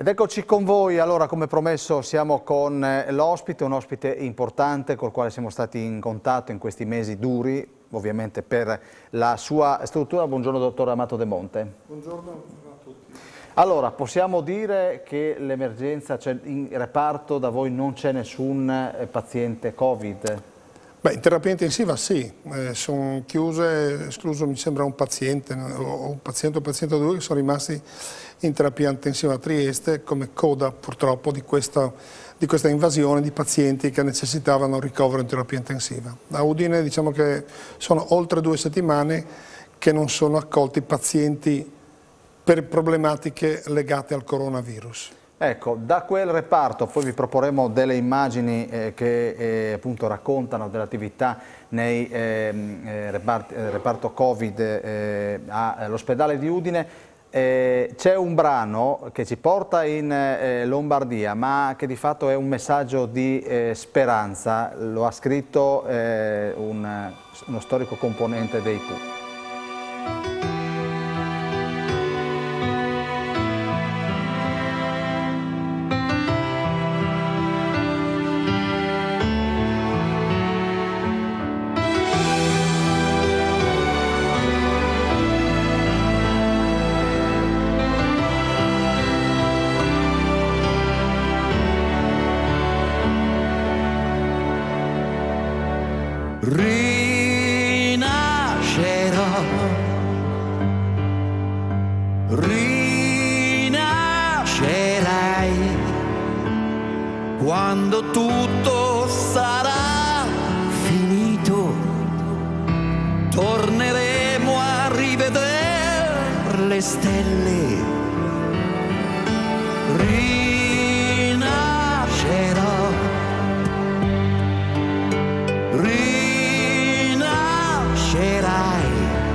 Ed eccoci con voi, allora come promesso siamo con l'ospite, un ospite importante col quale siamo stati in contatto in questi mesi duri, ovviamente per la sua struttura. Buongiorno dottor Amato De Monte. Buongiorno a tutti. Allora, possiamo dire che l'emergenza, cioè in reparto da voi non c'è nessun paziente Covid? Beh, in terapia intensiva sì, sono chiuse, escluso mi sembra un paziente o un paziente o due che sono rimasti in terapia intensiva a Trieste come coda purtroppo di questa invasione di pazienti che necessitavano ricovero in terapia intensiva. A Udine diciamo che sono oltre 2 settimane che non sono accolti pazienti per problematiche legate al coronavirus. Ecco, da quel reparto poi vi proporremo delle immagini che appunto raccontano dell'attività nei reparto Covid all'ospedale di Udine. C'è un brano che ci porta in Lombardia, ma che di fatto è un messaggio di speranza. Lo ha scritto uno storico componente dei Pooh. Rinascerai quando tutto sarà finito, torneremo a rivedere le stelle. Rinascerò, rinascerai,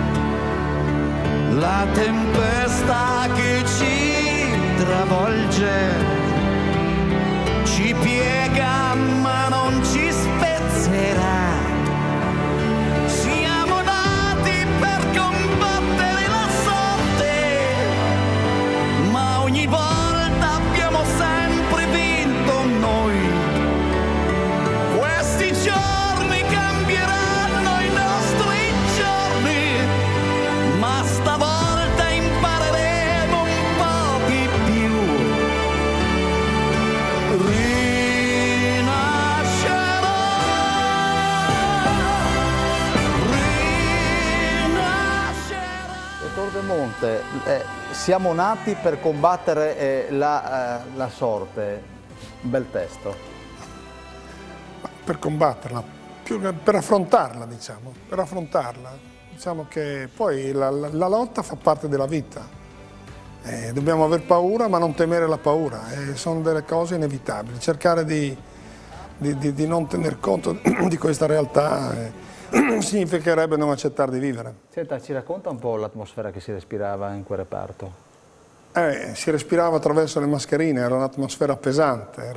la tempesta che ci travolge ci piega ma non ci spezzerà. Siamo nati per combattere la sorte, ma ogni volta abbiamo sempre vinto noi. Questi giorni cambieranno i nostri giorni, ma stavolta impareremo un po' di più. Rinascerò, rinascerò. Dottor De Monte, siamo nati per combattere la sorte, un bel testo. Per combatterla, più che per affrontarla, diciamo, per affrontarla. Diciamo che poi la lotta fa parte della vita. Dobbiamo aver paura ma non temere la paura, sono delle cose inevitabili. Cercare di non tener conto di questa realtà significherebbe non accettare di vivere. Senta, ci racconta un po' l'atmosfera che si respirava in quel reparto? Si respirava attraverso le mascherine, era un'atmosfera pesante,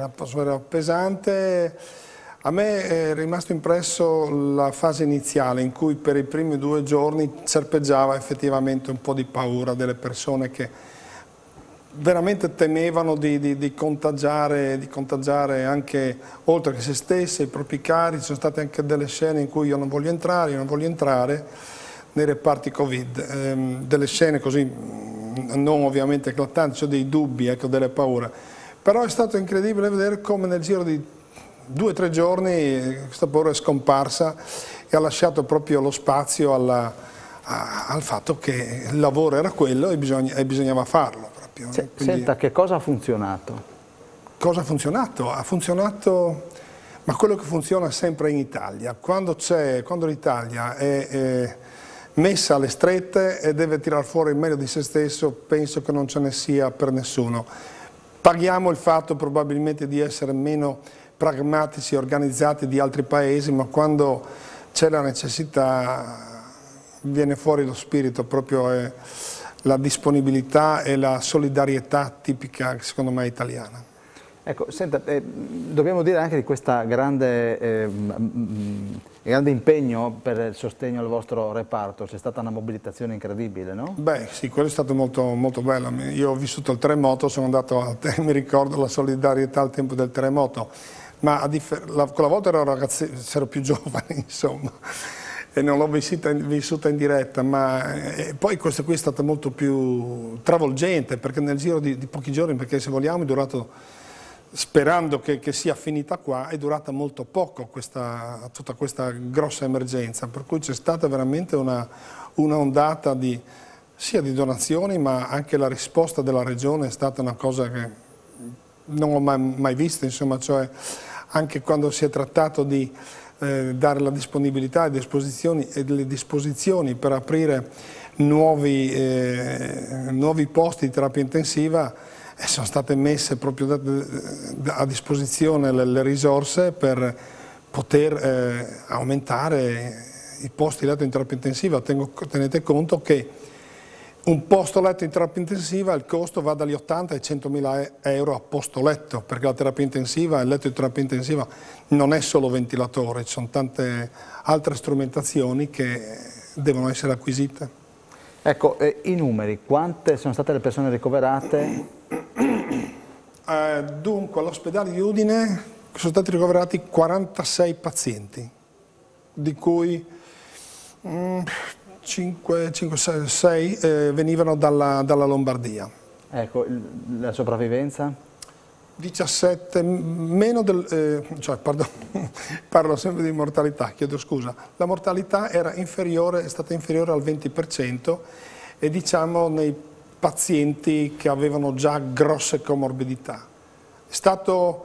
A me è rimasto impresso la fase iniziale in cui per i primi 2 giorni serpeggiava effettivamente un po' di paura delle persone che veramente temevano di contagiare anche, oltre che se stesse, i propri cari. Ci sono state anche delle scene in cui io non voglio entrare nei reparti Covid, delle scene così non ovviamente eclatanti, cioè dei dubbi, ecco, delle paure. Però è stato incredibile vedere come nel giro di 2 o 3 giorni questa paura è scomparsa e ha lasciato proprio lo spazio al fatto che il lavoro era quello e bisognava farlo. Quindi, senta, che cosa ha funzionato? Cosa ha funzionato? Ha funzionato, ma quello che funziona sempre in Italia. Quando l'Italia è messa alle strette e deve tirar fuori il meglio di se stesso, penso che non ce ne sia per nessuno. Paghiamo il fatto probabilmente di essere meno pragmatici e organizzati di altri paesi, ma quando c'è la necessità viene fuori lo spirito, proprio la disponibilità e la solidarietà tipica, secondo me, italiana. Ecco, senta, dobbiamo dire anche di questo grande impegno per il sostegno al vostro reparto, c'è stata una mobilitazione incredibile, no? Beh sì, quello è stato molto, molto bello. Io ho vissuto il terremoto, sono andato mi ricordo la solidarietà al tempo del terremoto, ma quella volta ero ragazzi, ero più giovane insomma, e non l'ho vissuta in diretta, ma poi questa qui è stata molto più travolgente, perché nel giro di pochi giorni, perché se vogliamo è durato, sperando che sia finita qua, è durata molto poco tutta questa grossa emergenza, per cui c'è stata veramente una ondata sia di donazioni, ma anche la risposta della regione è stata una cosa che non ho mai visto, insomma, cioè anche quando si è trattato di dare la disponibilità e le disposizioni per aprire nuovi posti di terapia intensiva, sono state messe proprio a disposizione le risorse per poter aumentare i posti letto in terapia intensiva. Tenete conto che un posto letto in terapia intensiva, il costo va dagli 80 ai 100.000 euro a posto letto, perché la terapia intensiva, il letto di terapia intensiva non è solo ventilatore, ci sono tante altre strumentazioni che devono essere acquisite. Ecco, i numeri, quante sono state le persone ricoverate? Dunque, all'ospedale di Udine sono stati ricoverati 46 pazienti, di cui 6 venivano dalla Lombardia. Ecco, la sopravvivenza? 17, meno parlo sempre di mortalità, chiedo scusa. La mortalità è stata inferiore al 20% e diciamo nei pazienti che avevano già grosse comorbidità. È stato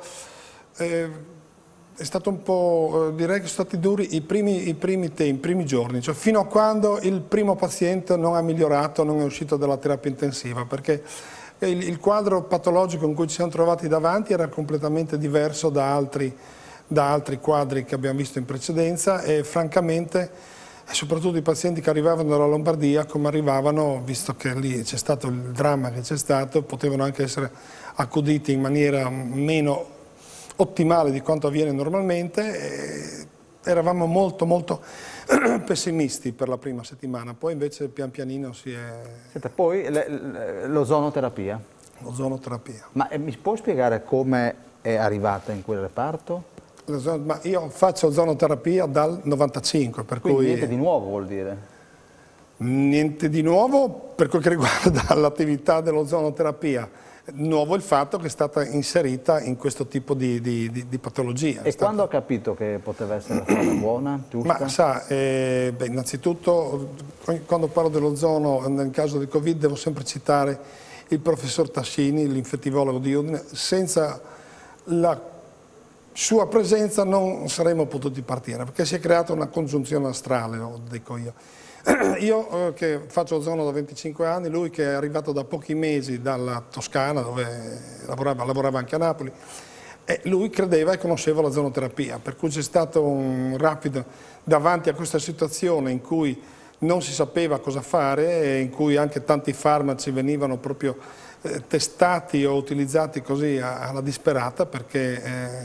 un po', direi che sono stati duri i primi giorni, cioè fino a quando il primo paziente non ha migliorato, non è uscito dalla terapia intensiva, perché il quadro patologico in cui ci siamo trovati davanti era completamente diverso da altri quadri che abbiamo visto in precedenza e francamente, soprattutto i pazienti che arrivavano dalla Lombardia, come arrivavano, visto che lì c'è stato il dramma che c'è stato, potevano anche essere accuditi in maniera meno ottimale di quanto avviene normalmente, e eravamo molto pessimisti per la prima settimana, poi invece pian pianino si è... Senta, poi l'ozonoterapia. L'ozonoterapia. Ma mi può spiegare come è arrivata in quel reparto? Ma io faccio ozonoterapia dal 95, per Quindi cui... niente di nuovo vuol dire? Niente di nuovo per quel che riguarda l'attività dell'ozonoterapia. Nuovo il fatto che è stata inserita in questo tipo di patologia. E quando ha capito che poteva essere la strada buona, giusta? Ma sa, innanzitutto quando parlo dell'ozono nel caso del Covid devo sempre citare il professor Tassini, l'infettivologo di Udine. Senza la sua presenza non saremmo potuti partire, perché si è creata una congiunzione astrale, lo dico io. Io che faccio ozono da 25 anni, lui che è arrivato da pochi mesi dalla Toscana, dove lavorava anche a Napoli, e lui credeva e conosceva la zonoterapia, per cui c'è stato un rapido, davanti a questa situazione in cui non si sapeva cosa fare e in cui anche tanti farmaci venivano proprio testati o utilizzati così alla disperata, perché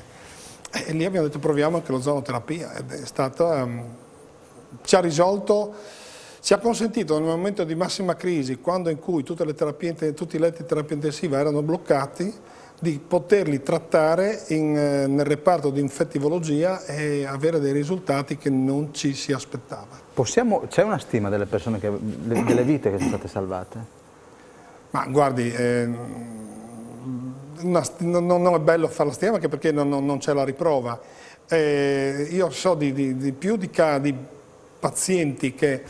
e lì abbiamo detto proviamo anche l'ozonoterapia ed è stata, ci ha risolto. Ci ha consentito nel momento di massima crisi, quando in cui tutti i letti di terapia intensiva erano bloccati, di poterli trattare nel reparto di infettivologia e avere dei risultati che non ci si aspettava. C'è una stima delle persone, delle vite che sono state salvate? Ma guardi, non è bello fare la stima anche perché non c'è la riprova. Io so di più di pazienti che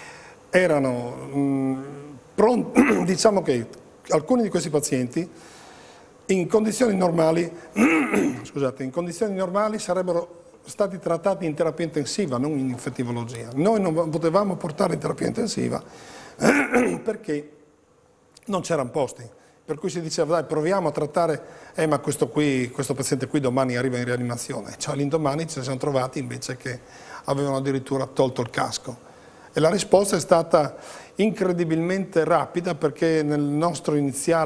erano pronti, diciamo che alcuni di questi pazienti in condizioni normali, scusate, in condizioni normali sarebbero stati trattati in terapia intensiva, non in infettivologia. Noi non potevamo portare in terapia intensiva perché non c'erano posti. Per cui si diceva dai proviamo a trattare, ma questo paziente qui domani arriva in rianimazione. Cioè l'indomani ci siamo trovati invece che avevano addirittura tolto il casco. E la risposta è stata incredibilmente rapida perché nel nostro iniziale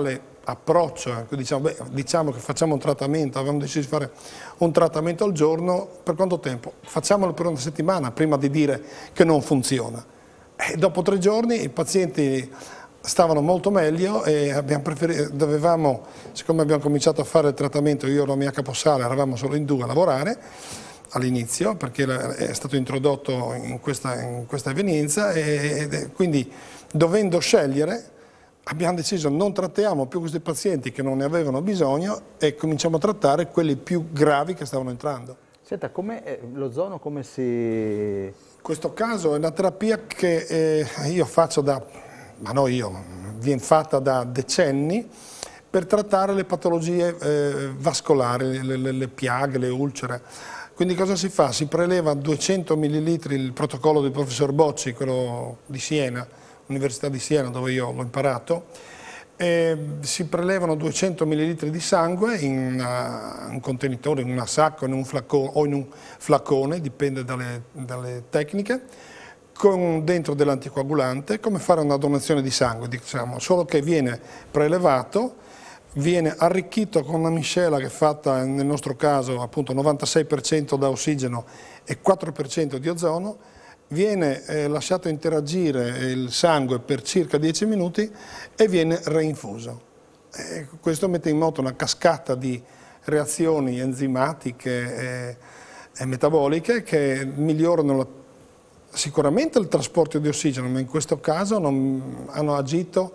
approccio, diciamo che facciamo un trattamento, avevamo deciso di fare un trattamento al giorno, per quanto tempo? Facciamolo per una settimana prima di dire che non funziona. E dopo 3 giorni i pazienti stavano molto meglio e abbiamo preferito, siccome abbiamo cominciato a fare il trattamento, io e la mia caposala eravamo solo in 2 a lavorare all'inizio, perché è stato introdotto in questa evenienza e quindi dovendo scegliere abbiamo deciso non trattiamo più questi pazienti che non ne avevano bisogno e cominciamo a trattare quelli più gravi che stavano entrando. Senta, l'ozono come si... Questo caso è una terapia che io faccio viene fatta da decenni per trattare le patologie vascolari, le piaghe, le ulcere. Quindi cosa si fa? Si preleva 200 ml, il protocollo del professor Bocci, quello di Siena, Università di Siena dove io l'ho imparato, si prelevano 200 ml di sangue in un contenitore, in una sacca, in un flacone, o in un flacone, dipende dalle tecniche, con dentro dell'anticoagulante, come fare una donazione di sangue, diciamo, solo che viene prelevato, viene arricchito con una miscela che è fatta nel nostro caso appunto 96% da ossigeno e 4% di ozono, viene lasciato interagire il sangue per circa 10 minuti e viene reinfuso. Questo mette in moto una cascata di reazioni enzimatiche e metaboliche che migliorano sicuramente il trasporto di ossigeno, ma in questo caso hanno agito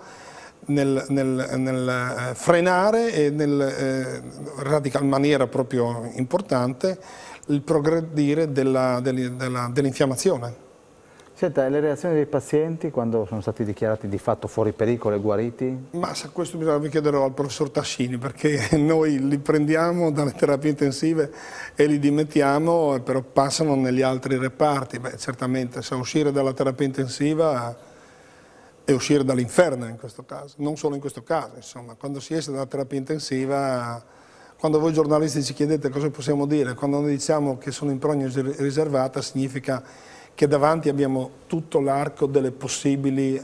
nel frenare e in maniera proprio importante il progredire dell'infiammazione. Senta, le reazioni dei pazienti quando sono stati dichiarati di fatto fuori pericolo e guariti? Ma questo bisogna chiederlo al professor Tascini, perché noi li prendiamo dalle terapie intensive e li dimettiamo, però passano negli altri reparti. Beh, certamente, se uscire dalla terapia intensiva è uscire dall'inferno in questo caso, non solo in questo caso, insomma, quando si esce dalla terapia intensiva, quando voi giornalisti ci chiedete cosa possiamo dire, quando noi diciamo che sono in prognosi riservata, significa che davanti abbiamo tutto l'arco dei possibili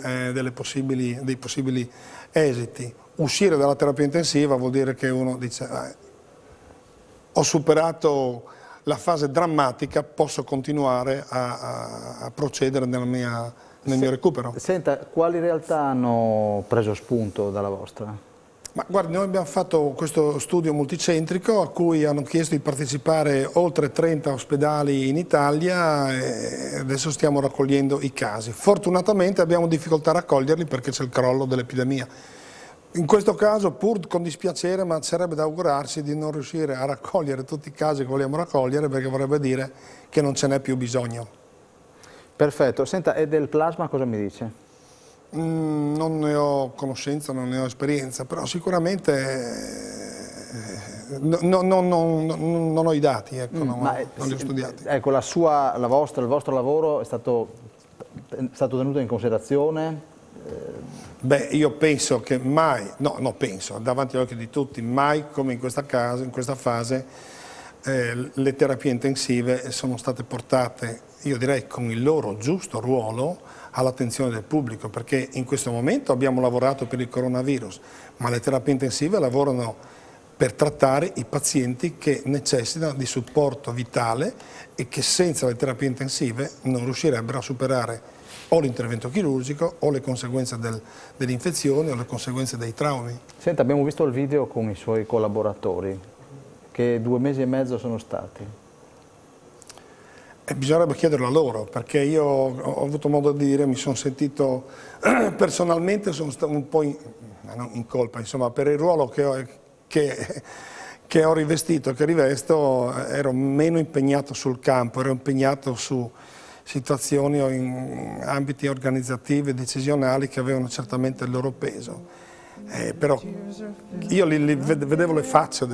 esiti. Uscire dalla terapia intensiva vuol dire che uno dice ho superato la fase drammatica, posso continuare a procedere nel mio recupero. Senta, quali realtà hanno preso spunto dalla vostra? Ma guardi, noi abbiamo fatto questo studio multicentrico a cui hanno chiesto di partecipare oltre 30 ospedali in Italia e adesso stiamo raccogliendo i casi. Fortunatamente abbiamo difficoltà a raccoglierli perché c'è il crollo dell'epidemia. In questo caso, pur con dispiacere, ma sarebbe da augurarsi di non riuscire a raccogliere tutti i casi che vogliamo raccogliere, perché vorrebbe dire che non ce n'è più bisogno. Perfetto. Senta, e del plasma cosa mi dice? Non ne ho conoscenza, non ne ho esperienza, però sicuramente non ho i dati, ecco, non li ho studiati. Ecco, il vostro lavoro è stato tenuto in considerazione? Beh, io penso che mai, penso, davanti agli occhi di tutti, mai come in questa fase le terapie intensive sono state portate, io direi, con il loro giusto ruolo all'attenzione del pubblico, perché in questo momento abbiamo lavorato per il coronavirus, ma le terapie intensive lavorano per trattare i pazienti che necessitano di supporto vitale e che senza le terapie intensive non riuscirebbero a superare o l'intervento chirurgico o le conseguenze dell'infezione o le conseguenze dei traumi. Senta, abbiamo visto il video con i suoi collaboratori, che 2 mesi e mezzo sono stati. Bisognerebbe chiederlo a loro, perché io ho avuto modo di dire, mi sono sentito personalmente, sono stato un po' in colpa, insomma, per il ruolo che ho rivestito, che rivesto, ero meno impegnato sul campo, ero impegnato su situazioni o in ambiti organizzativi e decisionali che avevano certamente il loro peso. Però io vedevo le facce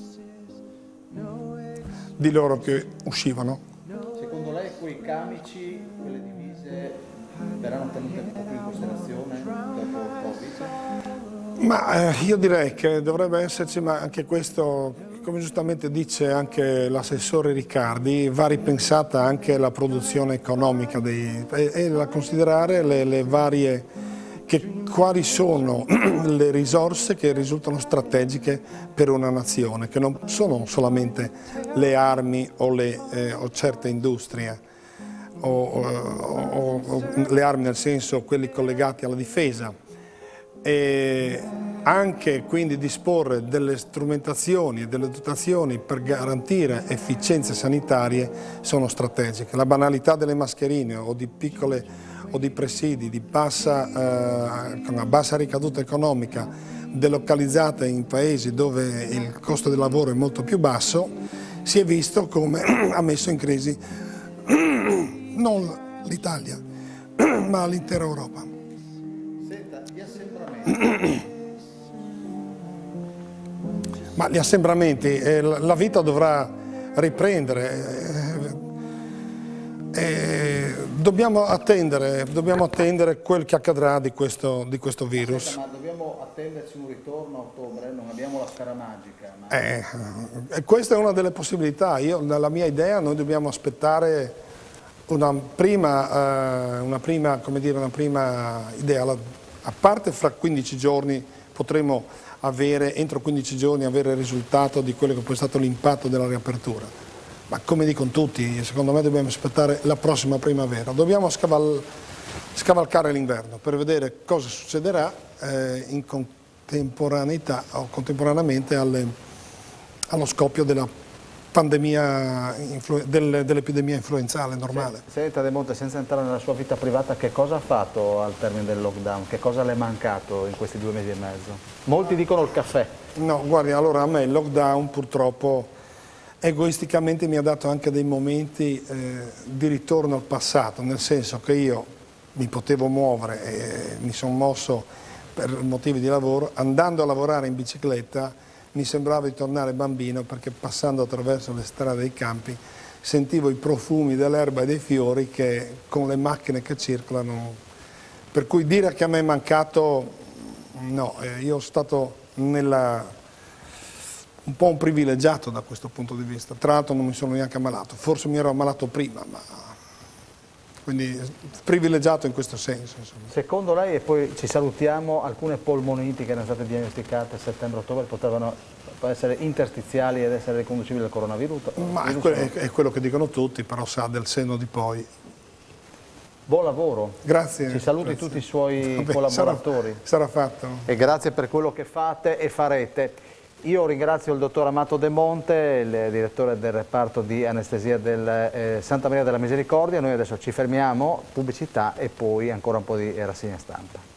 di loro che uscivano. Secondo lei quei camici, quelle divise, verranno tenute un po' più in considerazione dopo il Covid? Ma io direi che dovrebbe esserci, ma anche questo, come giustamente dice anche l'assessore Riccardi, va ripensata anche la produzione economica e da considerare le varie quali sono le risorse che risultano strategiche per una nazione, che non sono solamente le armi o certe industrie, o le armi nel senso quelli collegati alla difesa, e anche quindi disporre delle strumentazioni e delle dotazioni per garantire efficienze sanitarie sono strategiche. La banalità delle mascherine o di piccole o di presidi con una bassa ricaduta economica delocalizzate in paesi dove il costo del lavoro è molto più basso, si è visto come ha messo in crisi non l'Italia ma l'intera Europa. Senta, gli assembramenti. Ma gli assembramenti, la vita dovrà riprendere, dobbiamo attendere quel che accadrà di questo virus. Senta, ma dobbiamo attenderci un ritorno a ottobre, non abbiamo la sfera magica. Ma... Questa è una delle possibilità. Nella mia idea noi dobbiamo aspettare una prima idea, a parte fra 15 giorni potremo entro 15 giorni avere il risultato di quello che poi è stato l'impatto della riapertura. Ma come dicono tutti, secondo me dobbiamo aspettare la prossima primavera. Dobbiamo scavalcare l'inverno per vedere cosa succederà in contemporaneità o contemporaneamente allo scoppio della pandemia, dell'epidemia influenzale normale. Senta De Monte, senza entrare nella sua vita privata, che cosa ha fatto al termine del lockdown? Che cosa le è mancato in questi 2 mesi e mezzo? Molti dicono il caffè. No, guardi, allora a me il lockdown purtroppo egoisticamente mi ha dato anche dei momenti di ritorno al passato, nel senso che io mi potevo muovere e mi sono mosso per motivi di lavoro, andando a lavorare in bicicletta mi sembrava di tornare bambino, perché passando attraverso le strade dei campi sentivo i profumi dell'erba e dei fiori che con le macchine che circolano, per cui dire che a me è mancato, no, io sono stato un po' un privilegiato da questo punto di vista. Tra l'altro non mi sono neanche ammalato, forse mi ero ammalato prima, ma quindi privilegiato in questo senso. Insomma. Secondo lei, e poi ci salutiamo, alcune polmoniti che erano state diagnosticate a settembre-ottobre potevano essere interstiziali ed essere riconducibili al coronavirus? Ma è quello che dicono tutti, però sa del senno di poi. Buon lavoro. Grazie. Ci saluti grazie. tutti i suoi collaboratori. Sarà fatto. E grazie per quello che fate e farete. Io ringrazio il dottor Amato De Monte, il direttore del reparto di anestesia del Santa Maria della Misericordia. Noi adesso ci fermiamo, pubblicità e poi ancora un po' di rassegna stampa.